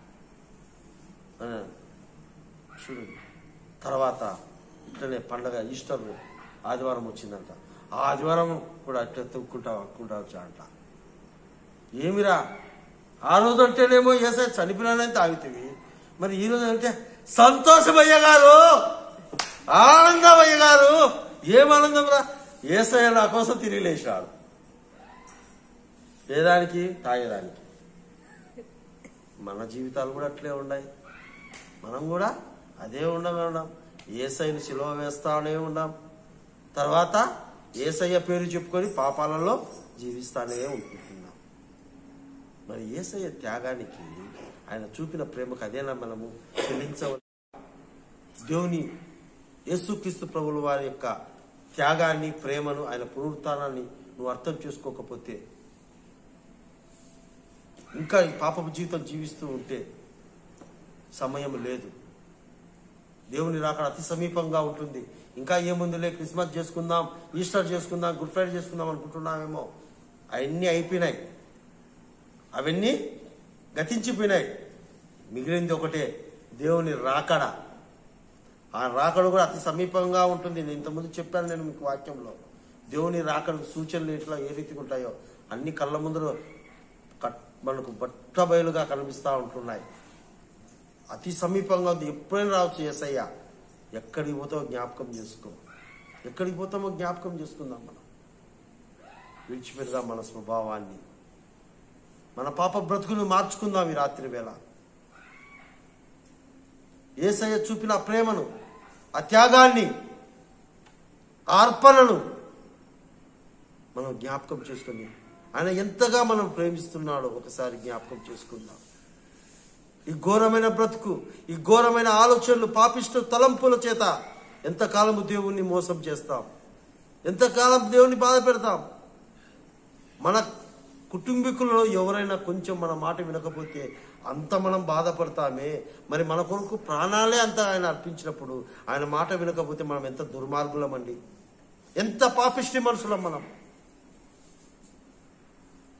చూడండి. తర్వాత ఇట్లనే పండగ ఈస్టర్ ఆదివారం వచ్చిందంట. ఆ ఆదివారం కూడా అట్లా తొక్కుంటా వచ్చాడంట. ఏమిరా ఆ రోజు అంటేనేమో యేసయ్య చనిపోయినానని తాగుతుంది, మరి ఈ రోజు అంటే సంతోషమయ్య గారు, ఆనందమయ్య గారు, ఏం ఆనందం రా, యేసయ్య నా కోసం తిరిగి లేచాడు. ఏదానికి? తాగేదానికి. మన జీవితాలు కూడా అట్లే ఉన్నాయి. మనం కూడా అదే ఉన్నాం. యేసయ్యను సిలువ వేస్తానే ఉన్నాం. తర్వాత యేసయ్య పేరు చెప్పుకొని పాపాలలో జీవిస్తానే ఉంటున్నాం. మరి యేసయ్య త్యాగానికి, ఆయన చూపిన ప్రేమకు అదేనా మనము చెల్లించవచ్చు? దేవుని యేసుక్రీస్తు ప్రభుల వారి యొక్క త్యాగాన్ని, ప్రేమను, ఆయన పునరుత్థానాన్ని నువ్వు అర్థం చేసుకోకపోతే, ఇంకా ఈ పాపపు జీవితం జీవిస్తూ ఉంటే సమయం లేదు. దేవుని రాకడ అతి సమీపంగా ఉంటుంది. ఇంకా ఏముందిలే, క్రిస్మస్ చేసుకుందాం, ఈస్టర్ చేసుకుందాం, గుడ్ ఫ్రైడే చేసుకుందాం అనుకుంటున్నామేమో. అవన్నీ అయిపోయినాయి, అవన్నీ గతించిపోయినాయి. మిగిలింది ఒకటే, దేవుని రాకడ. ఆ రాకడ కూడా అతి సమీపంగా ఉంటుంది. నేను ఇంతకుముందు చెప్పాను నేను మీకు వాక్యంలో. దేవుని రాకడ సూచనలు ఎట్లా ఏ రీతిగా ఉంటాయో అన్ని కళ్ళ ముందు మనకు బట్టబయలుగా కనిపిస్తూ ఉంటున్నాయి. అతి సమీపంగా ఉంది. ఎప్పుడైనా రావచ్చు యేసయ్య. ఎక్కడికి పోతామో జ్ఞాపకం చేసుకో. ఎక్కడికి పోతామో జ్ఞాపకం చేసుకుందాం. మనం విడిచిపెడదాం మన స్వభావాన్ని, మన పాప బ్రతుకును మార్చుకుందాం ఈ రాత్రి వేళ. యేసయ్య చూపిన ప్రేమను, ఆ త్యాగాన్ని, అర్పణను మనం జ్ఞాపకం చేసుకుని ఆయన ఎంతగా మనం ప్రేమిస్తున్నాడో ఒకసారి జ్ఞాపకం చేసుకుందాం. ఈ ఘోరమైన బ్రతుకు, ఈ ఘోరమైన ఆలోచనలు, పాపిష్ట తలంపుల చేత ఎంతకాలము దేవుణ్ణి మోసం చేస్తాం, ఎంతకాలం దేవుణ్ణి బాధ పెడతాం. మన కుటుంబీకులలో ఎవరైనా కొంచెం మన మాట వినకపోతే అంత మనం బాధపడతామే. మరి మన కొరకు ప్రాణాలే అంత ఆయన అర్పించినప్పుడు ఆయన మాట వినకపోతే మనం ఎంత దుర్మార్గులమండి, ఎంత పాపిష్టి మనుషులం. మనం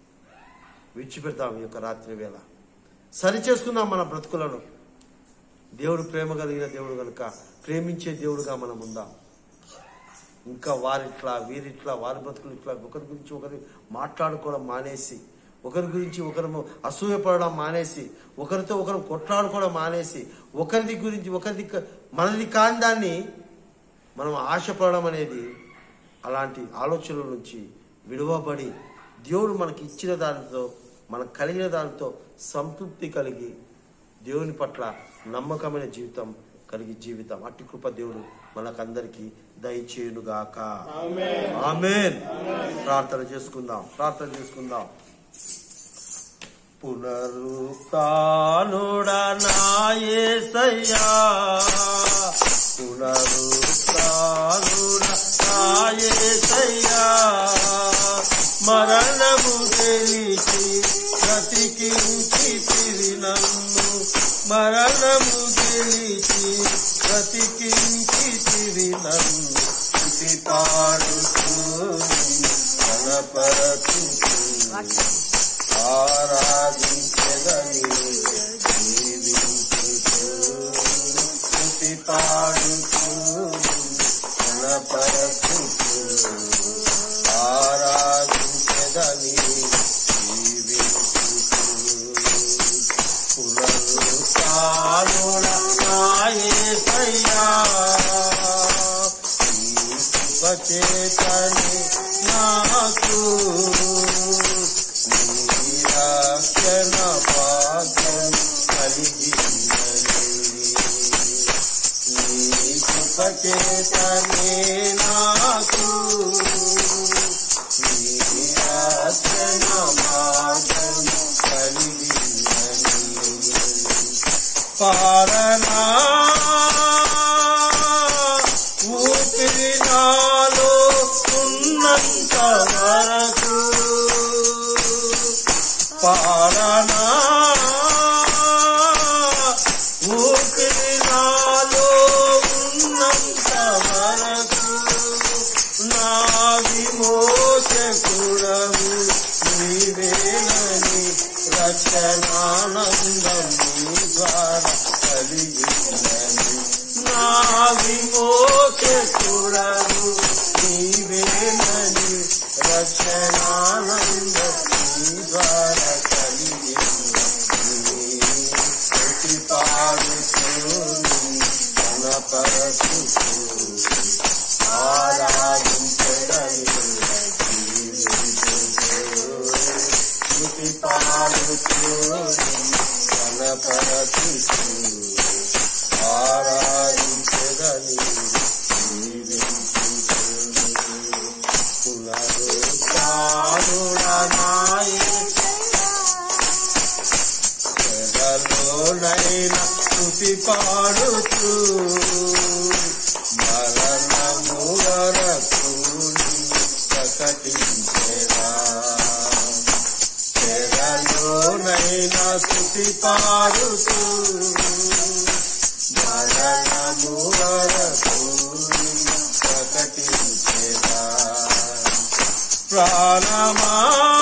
విడిచిపెడతాం ఈ యొక్క రాత్రి వేళ. సరి చేసుకుందాం మన బ్రతుకులను. దేవుడు ప్రేమ కలిగిన దేవుడు కనుక ప్రేమించే దేవుడుగా మనం ఉందాం. ఇంకా వారిట్లా వీరిట్లా వారి బ్రతుకులు ఇట్లా ఒకరి గురించి ఒకరి మాట్లాడుకోవడం మానేసి, ఒకరి గురించి ఒకరు అసూయపడడం మానేసి, ఒకరితో ఒకరు కొట్లాడుకోవడం మానేసి, ఒకరిది గురించి ఒకరిది మనది కాని దాన్ని మనం ఆశపడడం అనేది, అలాంటి ఆలోచనల నుంచి విడువబడి దేవుడు మనకి ఇచ్చిన దానితో మనకు కలిగిన దానితో సంతృప్తి కలిగి దేవుని పట్ల నమ్మకమైన జీవితం కలిగి జీవితం అట్టి కృప దేవుడు మనకందరికీ దయచేయునుగాక. ఆమేన్. ప్రార్థన చేసుకుందాం. పునరుత్థానుడా నా యేసయ్యా, పునరుత్థానుడా నా యేసయ్యా, మరణము గెలిచి బ్రతికించితివి నన్ను, మరణము గెలిచి బ్రతికించితివి నన్ను, స్తుతి పాడుతూ కనపరచుతూ ఆరాధించెదను జీవించుతూ, స్తుతి పాడుతూ కనపరచుతూ ఆరాధించెదను జీవించుతూ. పునరుత్థానుడా నా యేసయ్యా, నీ కృపచేతనే నాకు రక్షణ భాగ్యం కలిగినది, నీ కృపచేతనే నాకు నీ రక్షణ భాగ్యం కలిగినది. పారనా ఊపిరి నాలో ఉన్నంత వరకు, పారనా ఊపిరి నాలో ఉన్నంత వరకు, నా విమోచకుడవు నీవేనని రక్షణానందం నీ ద్వారా కలిగినది, నా విమోచకుడవు నీవేనని రక్షణానందం నీ ద్వారా కలిగినది. స్తుతి పాడుతూ కనపరచుతూ ఆరాధించెదను జీవించుతూ, స్తుతి పాడుతూ కనపరచుతూ ఆరాధించెదను జీవించుతూ. పునరుత్థానుడా నా యేసయ్యా, చెరలోనైనా స్తుతి పాడుతూ మరణము వరకు ప్రకటించెదా, చెరలోనైనా స్తుతి పాడుతూ మరణము వరకు ప్రకటించెదా. ప్రాణమా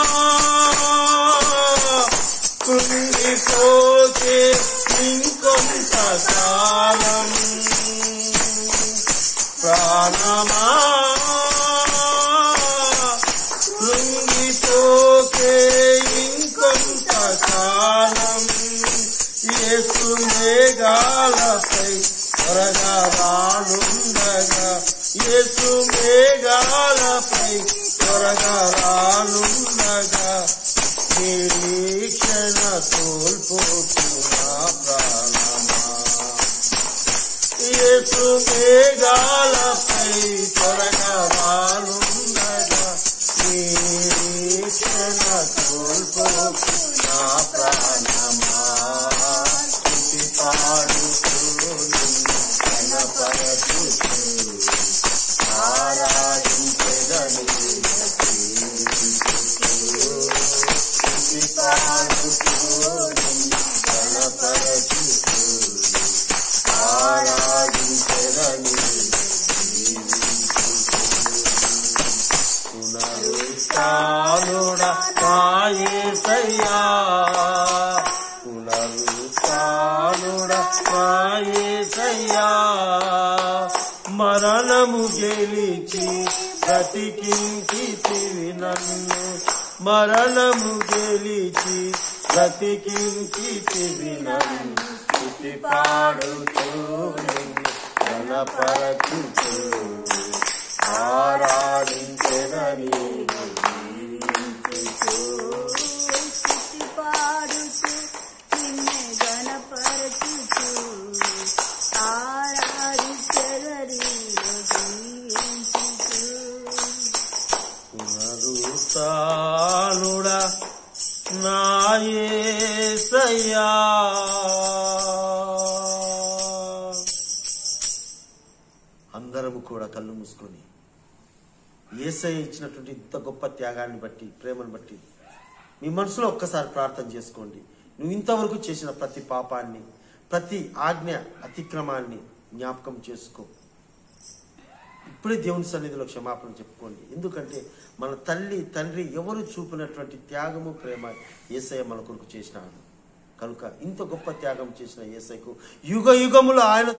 కృంగిపోతే ఇంకొంత కాలం, ప్రాణమా కృంగిపోతే ఇంకొంత కాలం, యేసు మేఘాలపై త్వరగా రానుండగా, యేసు మేఘాలపై త్వరగా రానుండగా, నిరీక్షణ కోల్పోకు నా ప్రాణమా, యేసు మేఘాలపై త్వరగా రానుండగా, నిరీక్షణ కోల్పోకు నా ప్రాణమా. స్తుతి పాడుతూ కనపరచుతూ ఆరాధించెదను జీవించుతూ, స్తుతి పాడుతూ కనపరచుతూ ఆరాధించెదను జీవించుతూ. పునరుత్థానుడా నా యేసయ్యా, పునరుత్థానుడా నా యేసయ్యా మరణము గెలిచి బ్రతికించితివి నన్ను మరణము గెలిచి బ్రతికించితివి నన్ను స్తుతి పాడుతూ నిన్ను గణపరచుతూ ఆరాధించెదని స్తుతి పాడుతూ నిన్నే గణపరచుతూ ఆరాధించెదరి జీవించుతూ పునరుత్థానుడా నా యేసయ్యా అందరము కూడా కళ్ళు మూసుకొని యేసయ్య ఇచ్చినటువంటి ఇంత గొప్ప త్యాగాన్ని బట్టి ప్రేమను బట్టి మీ మనసులో ఒక్కసారి ప్రార్థన చేసుకోండి. నువ్వు ఇంతవరకు చేసిన ప్రతి పాపాన్ని ప్రతి ఆజ్ఞ అతిక్రమాన్ని జ్ఞాపకం చేసుకో. ఇప్పుడే దేవుని సన్నిధిలో క్షమాపణ చెప్పుకోండి. ఎందుకంటే మన తల్లి తండ్రి ఎవరు చూపినటువంటి త్యాగము ప్రేమ యేసయ్య మన కొరకు చేసినాడు కనుక ఇంత గొప్ప త్యాగం చేసిన యేసయ్యకు యుగ యుగములు ఆయన